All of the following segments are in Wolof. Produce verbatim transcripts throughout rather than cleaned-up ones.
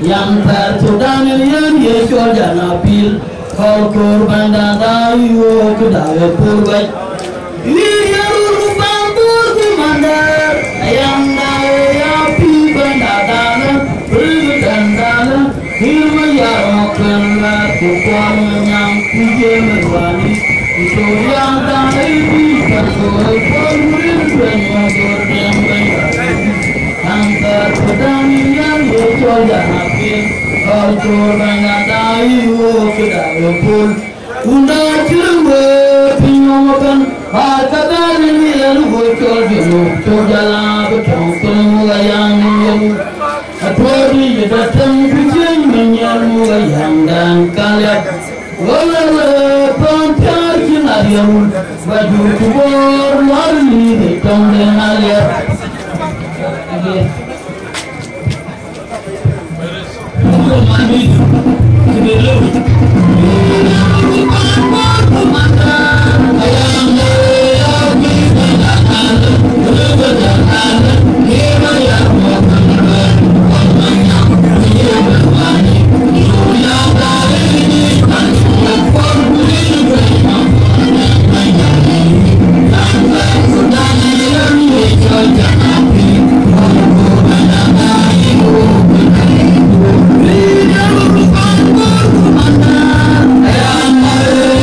yang tertudan yang yeshua janapil kau korban dadayu kedai purbai wirul bambur kumandar yang daya api bandadana berdandana ilmu yang kenal kukuan yang puji merwani itu yang daya di kantor pemburin penyodur yang baik angkat pedang yang yeshua janapil kau korban dadayu kedai pur undang cilengwe pinyomokan harkatan ini lalu bocor jenuh cojalah betong penemu yang menyamu Atori datang kucing menyamu yang dan kalian walau pantai kinariamu baju kubur lari hitam dan aliat Ayam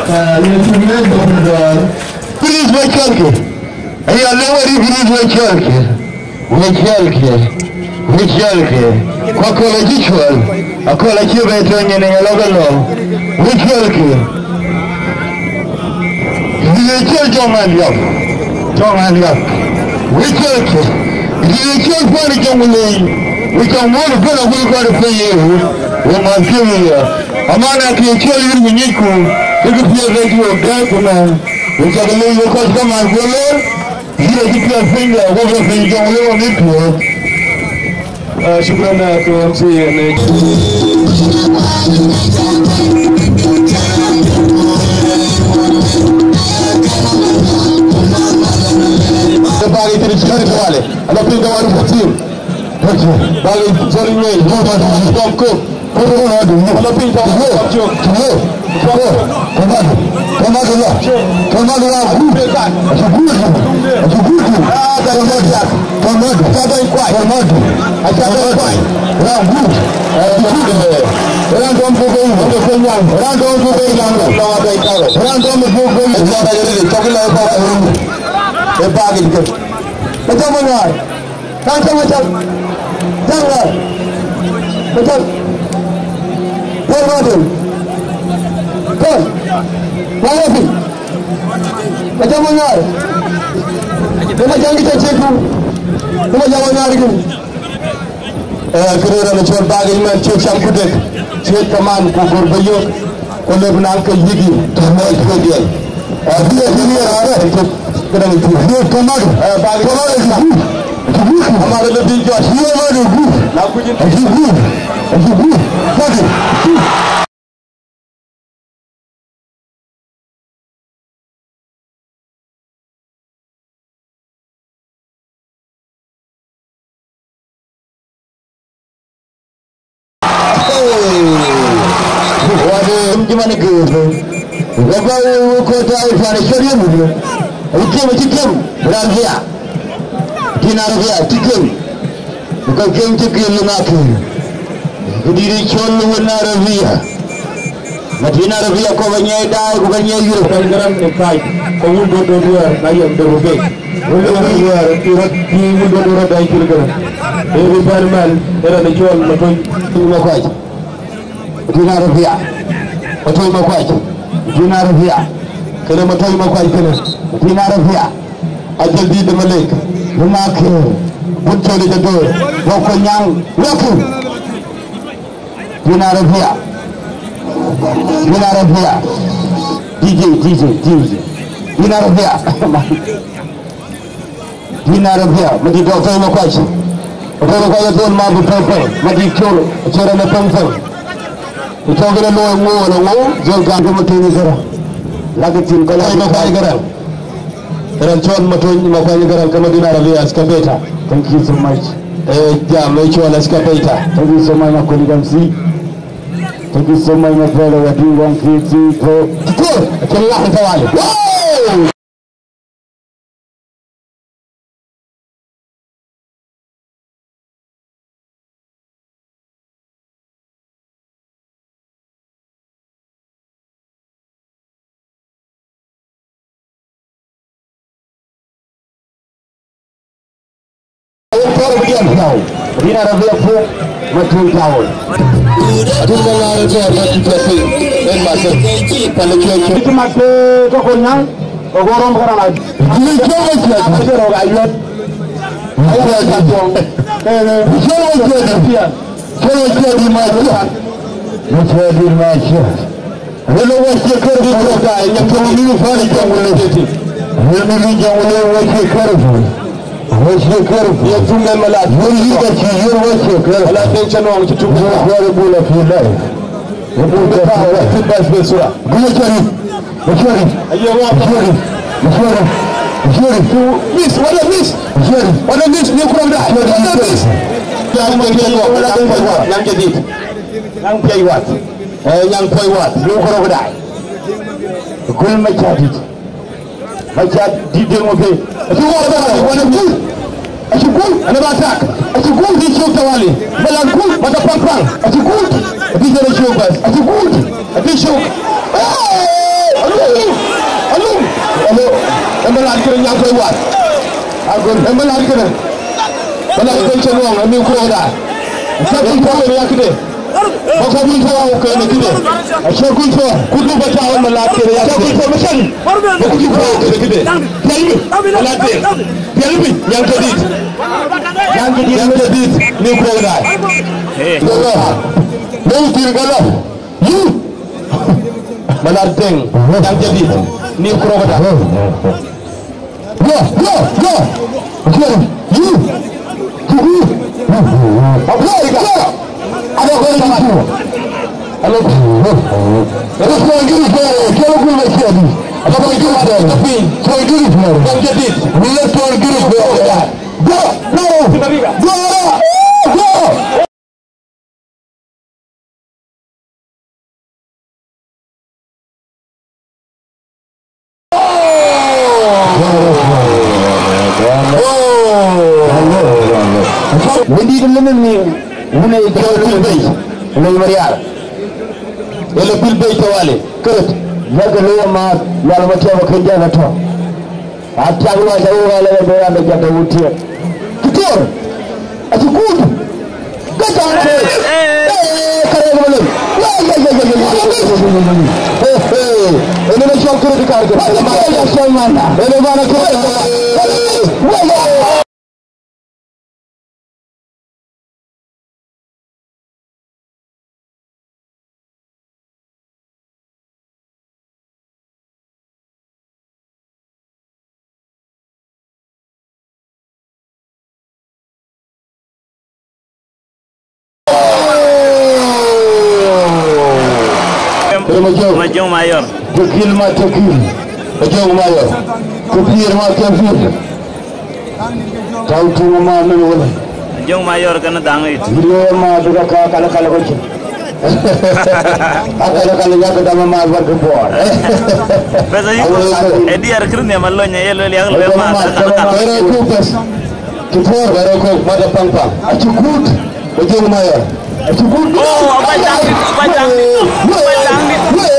Please my chalke. Hey, I know what he please my chalke. My chalke. My chalke. Kwa kola jichwal. Akola chiba etonye na yalogalo. My chalke. Diye chal jongan yap. Jongan yap. My chalke. Diye chal pani jongule. We can work good and we got to pay you. We must give you. Amana ki chal yirmi niku. Because we are ready to go, man. We shall leave the custom and go there. Here, keep your finger, over the finger, only on it. Shukran to M C and the body to the Scottish Valley. I don't think I want to see him. Bali, sorry, me, no, but stop cook. Put it on, I don't think I want to go. Come on, come on, come on, come on, come on, it's a good one, it's a good one. Ah, that's not that. Come on, come on, quiet, come on. I can't go quiet. Round good. Round don't go going, round don't go young, round don't go going young, round don't go going. It's not like it is. Talking like a room. A bag is good. But come on, guy. Can't come on, come on. But come. What about him? Bon, voilà puis. Macam mana? Kita jangan kita cekku. Kita jangan nak lagi. Eh, kerana macam bagi macam cek sampudet, cek teman kukur bayuk, kalau benang ke gigi, terima kasih dia. Eh, dia dia ada itu kerana itu. Dia teman, eh bagi teman itu. हमारे लिए भी जो अच्छी है वो जो गुड, ना कुछ अच्छी गुड, अच्छी गुड, क्या gimana ke gaba ko ta fara shari'a mu ne ake mu cikin rafiya kina rafiya cikin ko kin cikin lunaka gudiri chon na rafiya madina rafiya ko banya da ko banya yuro kan garam ne kai ko mun do do do na yam do be wala wala wala tirat ki mun do do da ikir garam e bi bar mal era ne chon ma to ma kai madina rafiya matoi makwai dina rafiya kada matoi makwai kada dina rafiya ajal di de malik huma ke butto de do boko nyang waku dina rafiya dina rafiya dj dj dj dina rafiya dina rafiya mati do toi makwai matoi makwai don ma bu pepe mati choro choro na pamfo itu kena lo ngo ngo jol kan ko matini gara lagi tin ko lagi ko ay gara ran chon matoni ma ko ay gara kama dina rabiya skapeta. Thank you so much. Eh ja me chon skapeta. Thank you so much ko ligam si. Thank you so much my brother what you want to do ko ko Allah tawali. Wow. Dina rabiya fu matun tawol adun da la rabiya matun tawol en ma se pale chocho itu ma ko ko nyang ko gorom karana ni chocho chocho ko ro ga yot ayo ta tong eh chocho chocho chocho di ma chocho chocho di ma chocho hello wa che kar di ko ga nyam ko ni fa ni jangule tete hello ni jangule wa che kar وشكر يتم الملاك وليك شيء وشكر لا تنسوا أن تتوبوا وقولوا في الله يقول كفاية تبص بسرعة قول شريف شريف أيوة شريف شريف شريف ميس ولا ميس شريف ولا ميس نقرأ ده ولا ميس yang yang jadid yang piawat yang piawat nقرأ ده كل ما جديد Macam di demo ke, tu orang apa? Mana kul? Asyik kul, ada batak. Asyik kul di syok tawali. Malam kul, mata pang-pang. Asyik kul, di jalan syok bas. Asyik kul, di syok. Hey, aduh. embalat ko ñang koy waat agol embalat ko bala ko ci won mi ko da sabbi ko ko yakde ko ko mi ko ko ne kide ko ko ko ku du ba ta wala la tere yakde ko ko misal ko ko ko ne kide yalmi la tere yalmi yang ko dit yang ko dit yang ko dit mi ko da eh no tir gala yu bala deng yang jadi ni ko da yo yo yo yo yu Apply ka. Ada ko ni ko. Hello. Hello ko ngi ko ko ko le ko ni. Ada ko ngi ko tapi ko ngi ko. Kan jadi. Mila ko ngi ko. Go. Go. Go. Go. Hindi naman ni una ikaw pilbay ulay mariar elo pilbay tawale kert yaga lo ma yalla ma tawa ko jana to atang ma jawu wala do yalla jada wuti kitor ati kud gata ko eh kare mo le ya ya ya ya eh eh ene ma shol ko di kar ko ma ya shol manda ene bana ko Majong Mayor. Tekil ma tekil. Majong Mayor. Kepir ma kepir. Tahu tu ma mana wala. Majong Mayor kena dangai. Video ma juga kala kala kocin. Kala kala ya kita ma ma buat kebor. Besa ni. Edi arker ni malu nya yelo liang lebih ma. Baru aku bes. Kebor baru aku mada pang pang. Acukut. Majong Mayor. Acukut. Oh, apa jangan, apa jangan, apa jangan.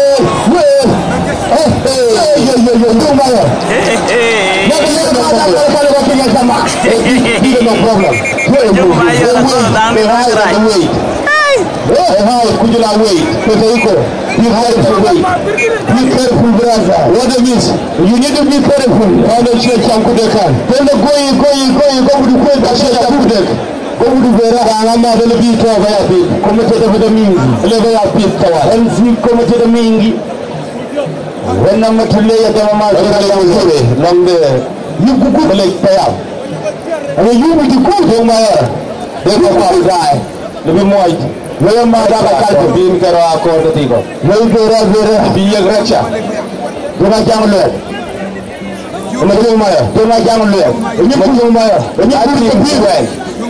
Eh, eh, yo yo yo yo Mayor. Eh, eh. Ya kita kalau kalau kalau kita sama. Tidak no problem. Majong Mayor aku dangai terai. Eh, hai, kujula wait. Pesa iko. Be careful wait. Be careful brother. What it means? You need to be careful. Kalau check yang kudekan. Tenda koi koi koi kau budu koi tak check yang kudek. Kau budu berah angama lebih tua bayar pi. Kau macam tu pada minggu. Lebih bayar pi tawar. Ensi kau macam tu minggu. Wenang macam le ya kama macam yang sore. Lambe. You kuku balik bayar. Ada you budu kau tu Mayor. Dia kau dah. Lebih muat. Saya mahu bakal bin karo aku ketiga. Lalu kira kira biar raja. Jangan jangan lihat. Macam mana? Jangan jangan lihat. Ini macam mana? Ini aku ni biar.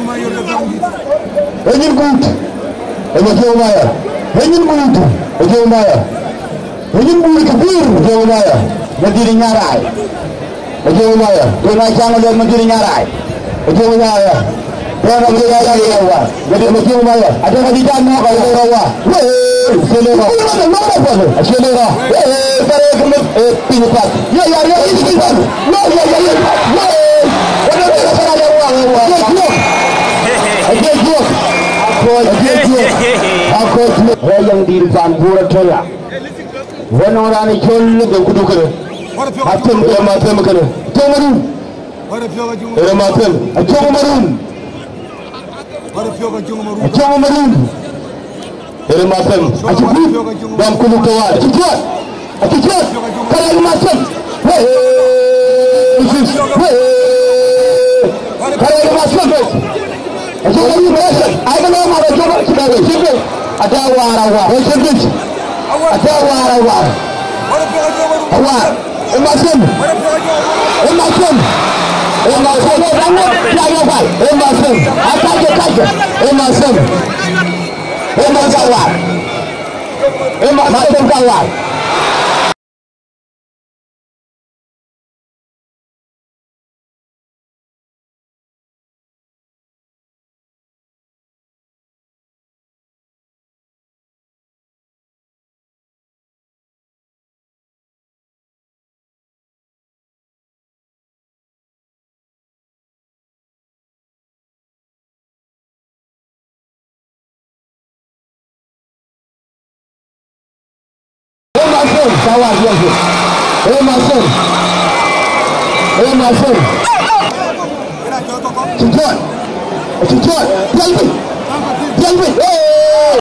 Ini good. Ini macam mana? Ini good. Macam mana? Ini good kebir. Macam mana? Menjadi nyarai. Macam mana? Jangan jangan lihat menjadi nyarai. Macam mana? Orang dia yang rawa, jadi macam mana? Ada lagi jangan kalau rawa. Weh, selera. Mana apa? Selera. Eh, tarik kemudian eh pintar. Ya ya ya ini pintar. Ya ya ya ya. Weh, ada ada ada uang uang. Ada jual. Aku ada jual. Aku yang di depan buat saya. Orang orang ini jual lebih kudu kena. Atem dia macam kena. Jangan. Ada macam. Jangan. Jangan marun. Dari macam. Acukut. Dan kulit kawat. Acukut. Acukut. Kalau macam. Hei. Hei. Kalau macam. Acukut ini macam. Ada nama ada coba sebagai sini. Ada warawa. Sini. Ada warawa. Awak. Macam. Macam. Emerson, Emerson, attaque, attaque, Emerson, Emerson, Emerson, Emerson, Award, yes, yes. Hey, my son. Hey, my son. Tujuan. Tujuan. Jalbi. Jalbi. Hey.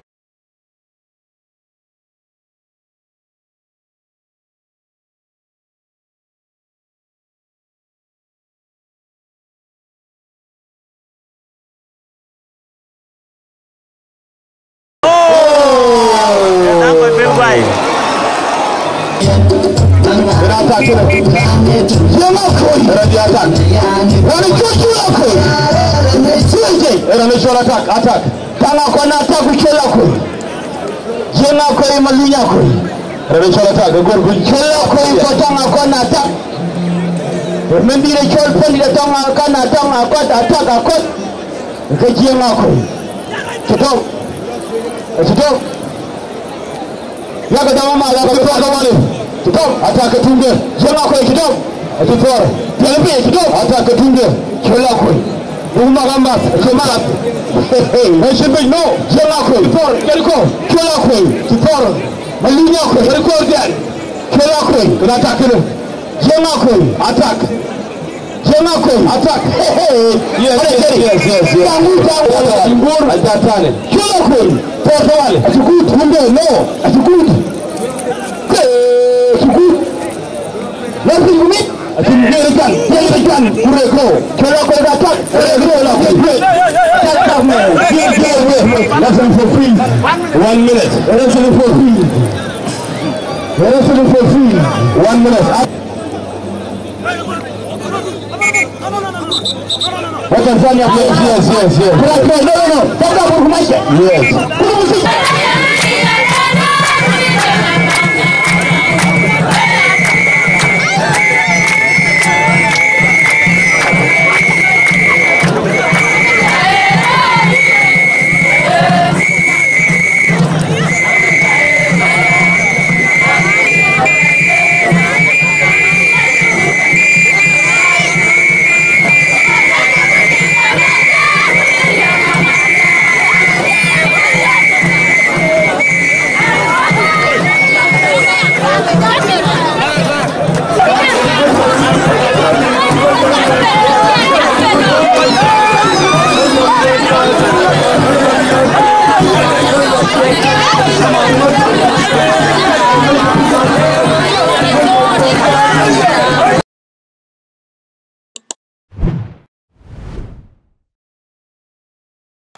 Attack, attack. Tanga kona attack kuchela ko. Jenga ko malunya ko. Revolution attack, gor ku chela ko ko tanga kona attack. Mendi le chol pon le tanga kana tanga ko attack ko. Ke jenga ko. Tutok. Tutok. Ya ka dama ma ya ka tutok ka wale. Tutok attack tunde. Jenga ko tutok. Tutok. Telebe tutok attack tunde. Chela ko. Uma gamba, chemala. Hey, hey, chebe no. Chela ko, tor, keliko. Chela ko, tor. Malunya ko, keliko dian. Chela ko, kena attack ni. Chela ko, attack. Chela ko, attack. Hey, hey. Yes, yes, yes, yes. Tangu tangu. Timbur, atatane. Chela ko, tor wale. Atukut, kumbe no. Atukut. Hey, atukut. Nanti kumit. Atukut, atukut, kureko. Chela ko attack. Lesson for free. One minute. Lesson for free. Lesson for free. One minute. What can Fanya play? Yes, yes, yes. No, no, no. Yes.